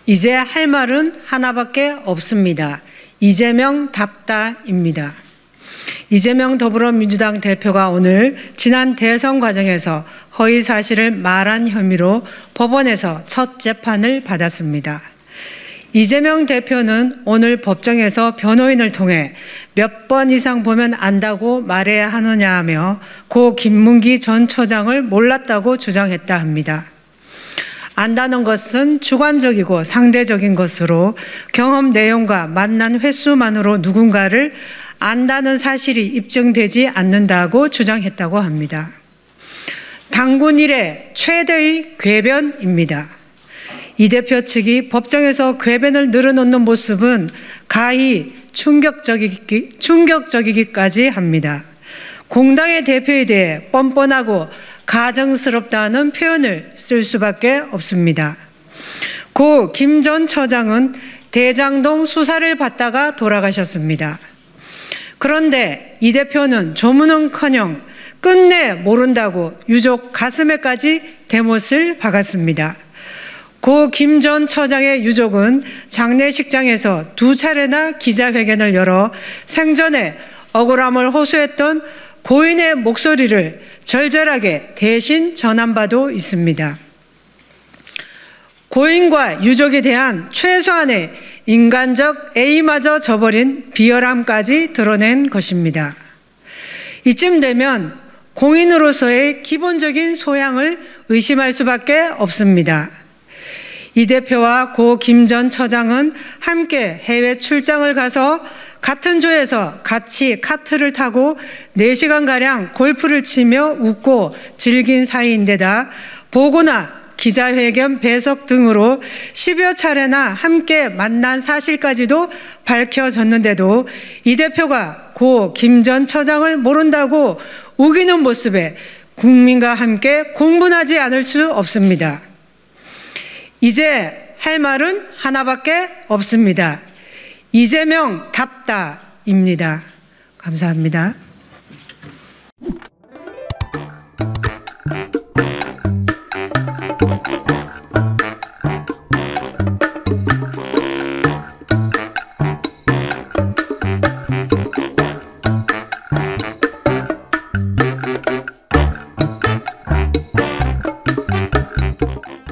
이제 할 말은 하나밖에 없습니다. 이재명답다입니다. 이재명 더불어민주당 대표가 오늘 지난 대선 과정에서 허위 사실을 말한 혐의로 법원에서 첫 재판을 받았습니다. 이재명 대표는 오늘 법정에서 변호인을 통해 몇 번 이상 보면 안다고 말해야 하느냐며 고 김문기 전 처장을 몰랐다고 주장했다 합니다. 안다는 것은 주관적이고 상대적인 것으로 경험 내용과 만난 횟수만으로 누군가를 안다는 사실이 입증되지 않는다고 주장했다고 합니다. 당군 이래 최대의 궤변입니다. 이 대표 측이 법정에서 궤변을 늘어놓는 모습은 가히 충격적이기까지 합니다. 공당의 대표에 대해 뻔뻔하고 가정스럽다는 표현을 쓸 수밖에 없습니다. 고 김 전 처장은 대장동 수사를 받다가 돌아가셨습니다. 그런데 이 대표는 조문은커녕 끝내 모른다고 유족 가슴에까지 대못을 박았습니다. 고 김 전 처장의 유족은 장례식장에서 2차례나 기자회견을 열어 생전에 억울함을 호소했던 고인의 목소리를 절절하게 대신 전한 바도 있습니다. 고인과 유족에 대한 최소한의 인간적 애의마저 저버린 비열함까지 드러낸 것입니다. 이쯤 되면 공인으로서의 기본적인 소양을 의심할 수밖에 없습니다. 이 대표와 고 김 전 처장은 함께 해외 출장을 가서 같은 조에서 같이 카트를 타고 4시간가량 골프를 치며 웃고 즐긴 사이인데다 보고나 기자회견 배석 등으로 10여 차례나 함께 만난 사실까지도 밝혀졌는데도 이 대표가 고 김 전 처장을 모른다고 우기는 모습에 국민과 함께 공분하지 않을 수 없습니다. 이제 할 말은 하나밖에 없습니다. 이재명답다입니다. 감사합니다.